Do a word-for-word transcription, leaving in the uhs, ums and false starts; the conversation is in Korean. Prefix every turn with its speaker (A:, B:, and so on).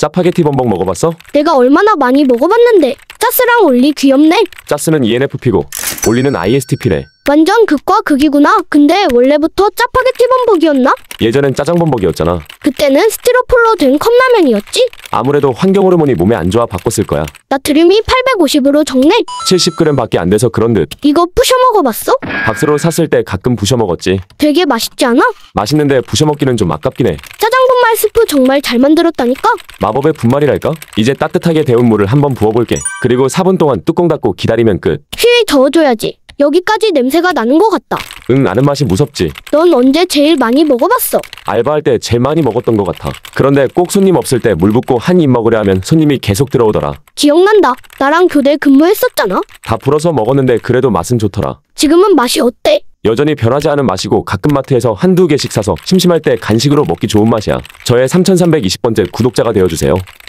A: 짜파게티 범벅 먹어봤어?
B: 내가 얼마나 많이 먹어봤는데. 짜스랑 올리 귀엽네.
A: 짜스는 이엔에프피고 올리는 아이에스티피래.
B: 완전 극과 극이구나. 근데 원래부터 짜파게티 범벅이었나?
A: 예전엔 짜장 범벅이었잖아.
B: 그때는 스티로폴로 된 컵라면이었지?
A: 아무래도 환경 호르몬이 몸에 안 좋아 바꿨을 거야.
B: 나트륨이 팔백오십으로 적네.
A: 칠십 그램 밖에 안 돼서 그런 듯.
B: 이거 부셔 먹어봤어?
A: 박스로 샀을 때 가끔 부셔 먹었지.
B: 되게 맛있지 않아?
A: 맛있는데 부셔 먹기는 좀 아깝긴 해.
B: 짜장 분말 스프 정말 잘 만들었다니까?
A: 마법의 분말이랄까? 이제 따뜻하게 데운 물을 한번 부어볼게. 그리고 사 분 동안 뚜껑 닫고 기다리면 끝.
B: 휘휘 저어줘야지. 여기까지 냄새가 나는 것 같다.
A: 응, 아는 맛이 무섭지.
B: 넌 언제 제일 많이 먹어봤어?
A: 알바할 때 제일 많이 먹었던 것 같아. 그런데 꼭 손님 없을 때 물 붓고 한 입 먹으려 하면 손님이 계속 들어오더라.
B: 기억난다. 나랑 교대 근무했었잖아.
A: 다 불어서 먹었는데 그래도 맛은 좋더라.
B: 지금은 맛이 어때?
A: 여전히 변하지 않은 맛이고 가끔 마트에서 한두 개씩 사서 심심할 때 간식으로 먹기 좋은 맛이야. 저의 삼천삼백이십 번째 구독자가 되어주세요.